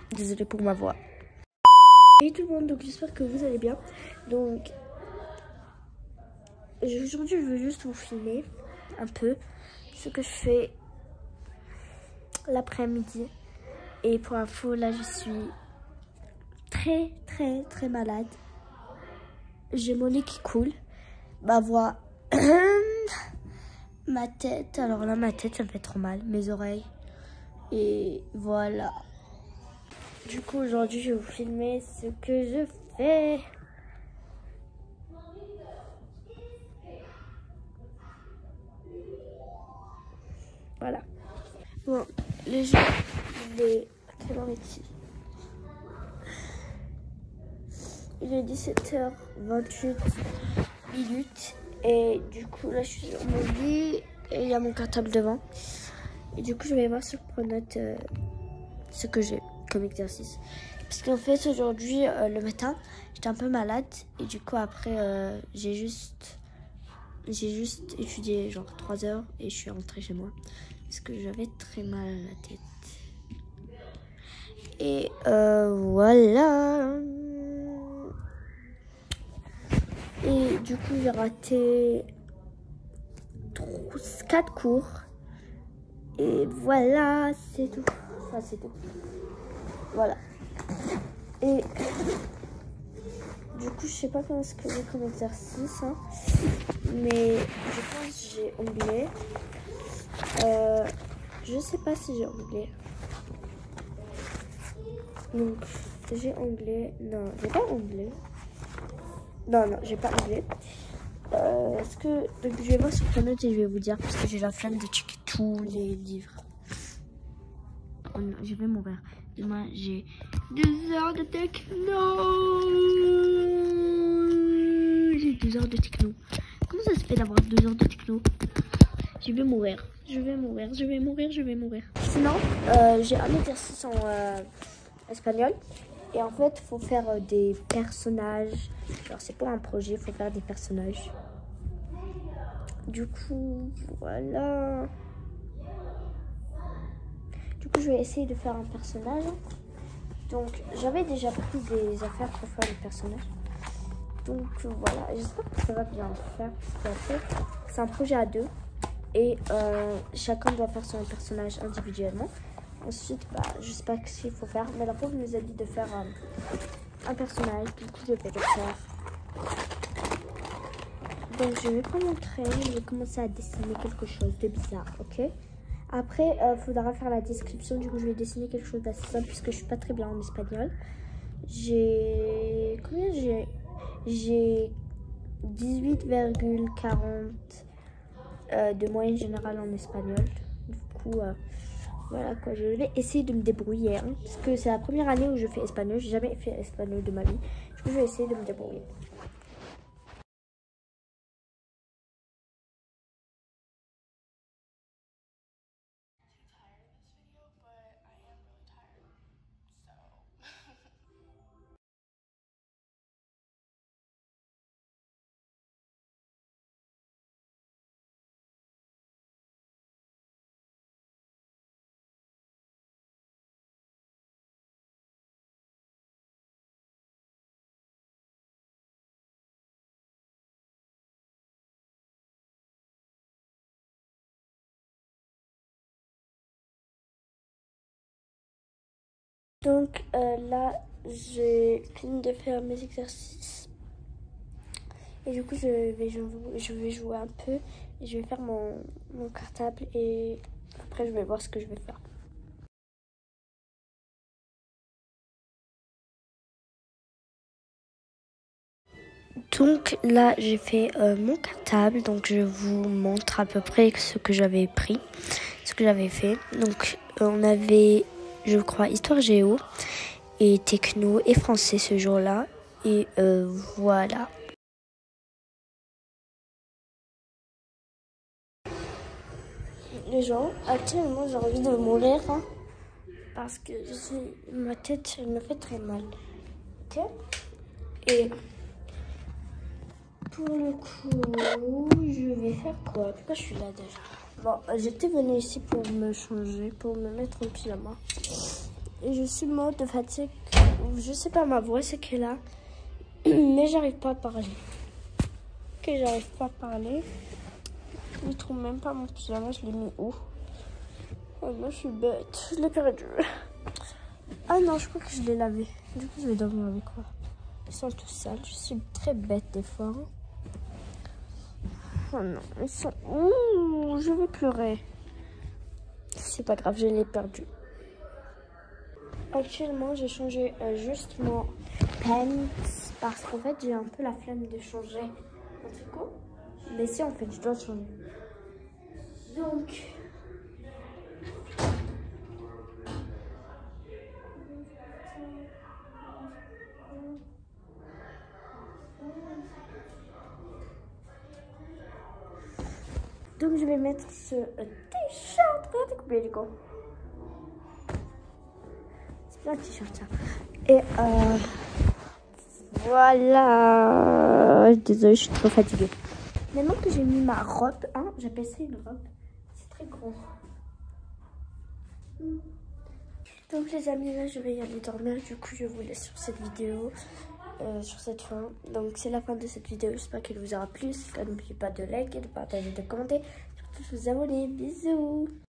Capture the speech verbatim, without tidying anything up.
Désolée pour ma voix. Salut tout le monde, donc j'espère que vous allez bien. Donc aujourd'hui je veux juste vous filmer un peu ce que je fais l'après-midi. Et pour info, là je suis très très très malade. J'ai mon nez qui coule, ma voix, ma tête. Alors là ma tête ça me fait trop mal, mes oreilles. Et voilà. Du coup aujourd'hui je vais vous filmer ce que je fais. Voilà. Bon, les gens, il est... Quelle heure est-il? Il est dix-sept heures vingt-huit minutes. Et du coup, là, je suis sur mon lit. Et il y a mon cartable devant. Et du coup, je vais voir sur Pronote euh, ce que j'ai comme exercice. Parce qu'en fait, aujourd'hui, euh, le matin, j'étais un peu malade. Et du coup, après, euh, j'ai juste... J'ai juste étudié genre trois heures et je suis rentrée chez moi. Parce que j'avais très mal à la tête. Et euh, voilà. Et du coup, j'ai raté quatre cours. Et voilà, c'est tout. Enfin, c'est tout. Voilà. Et du coup, je sais pas comment est-ce que j'ai comme exercice. Hein, mais je pense que j'ai anglais. Euh, je sais pas si j'ai anglais. Donc, j'ai anglais. Non, j'ai pas anglais. Non, non, j'ai pas anglais. Euh, Est-ce que. Donc, je vais voir sur Pronote et je vais vous dire parce que j'ai la flemme de checker tous les livres. Oh non, je vais mourir. Demain, j'ai deux heures de techno. J'ai deux heures de techno. Comment ça se fait d'avoir deux heures de techno? Je vais mourir. Je vais mourir. Je vais mourir. Je vais mourir. Sinon, euh, j'ai un exercice en euh, espagnol. Et en fait, il faut faire euh, des personnages. Alors, c'est pour un projet, il faut faire des personnages. Du coup, voilà. Du coup, je vais essayer de faire un personnage. Donc, j'avais déjà pris des affaires pour faire le personnage. Donc, voilà. J'espère que ça va bien le faire. Parce qu'en fait, c'est un projet à deux. Et euh, chacun doit faire son personnage individuellement. Ensuite, bah, je sais pas ce qu'il faut faire. Mais la prof nous a dit de faire euh, un personnage. Du coup, je vais le faire. Donc, je vais prendre mon crayon. Je vais commencer à dessiner quelque chose de bizarre. Ok? Après, il euh, faudra faire la description. Du coup, je vais dessiner quelque chose d'assez simple puisque je suis pas très bien en espagnol. J'ai... Combien j'ai... J'ai dix-huit virgule quarante euh, de moyenne générale en espagnol. Du coup, euh, voilà quoi. Je vais essayer de me débrouiller. Hein, parce que c'est la première année où je fais espagnol. J'ai jamais fait espagnol de ma vie. Du coup, je vais essayer de me débrouiller. Donc euh, là, j'ai fini de faire mes exercices. Et du coup, je vais jouer, je vais jouer un peu. Et je vais faire mon, mon cartable. Et après, je vais voir ce que je vais faire. Donc là, j'ai fait euh, mon cartable. Donc je vous montre à peu près ce que j'avais pris, ce que j'avais fait. Donc euh, on avait, je crois, histoire géo et techno et français ce jour-là. Et euh, voilà. Les gens, actuellement, j'ai envie de mourir hein, parce que je suis, ma tête elle me fait très mal. Ok? Et pour le coup, je vais faire quoi? Pourquoi je suis là déjà? Bon, j'étais venue ici pour me changer, pour me mettre en pyjama. Et je suis morte de fatigue. Je sais pas, ma voix c'est qu'elle a. Mais j'arrive pas à parler. Ok, j'arrive pas à parler. Je ne trouve même pas mon pyjama, je l'ai mis où? Oh, moi je suis bête, je l'ai perdu. Ah non, je crois que je l'ai lavé. Du coup, je vais dormir avec quoi? Ils sont tous sales. Je suis très bête des fois. Oh non, ils sont... Ouh, je vais pleurer. C'est pas grave, je l'ai perdu. Actuellement, j'ai changé euh, juste mon pants parce qu'en fait, j'ai un peu la flemme de changer mon tricot. Mais si, en fait, je dois changer. Donc... Donc, je vais mettre ce euh, t-shirt. Regardez combien il est grand. C'est pas un t-shirt, ça. Et euh... voilà. Désolée, je suis trop fatiguée. Maintenant que j'ai mis ma robe, hein, j'appelle ça une robe. C'est très grand. Donc les amis, là je vais y aller dormir. Du coup je vous laisse sur cette vidéo, euh, sur cette fin. Donc c'est la fin de cette vidéo. J'espère qu'elle vous aura plu. N'oubliez pas de liker, de partager, de commenter. Surtout de vous abonner. Bisous.